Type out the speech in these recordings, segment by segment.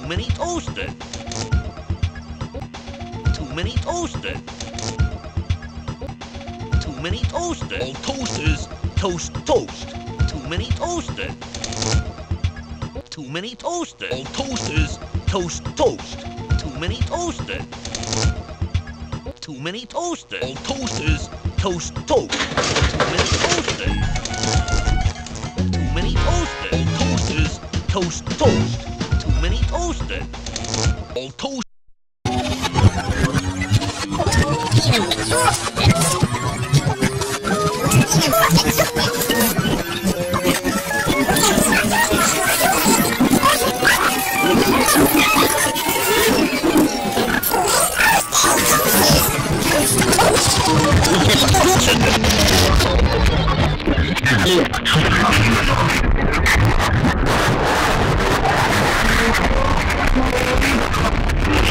many toasted. Too many toasted. Too many toasted. All toasters, toast, toast. Too many toasted. Too many toasted. All toasters, toast, toast. Too many toasted. Too many toasted. All toasters, toast, toast. Too many toasted. Too many toasted. All toasters, toast, toast. Too many toasted. All toast.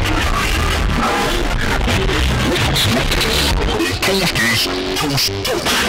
Toast, toast.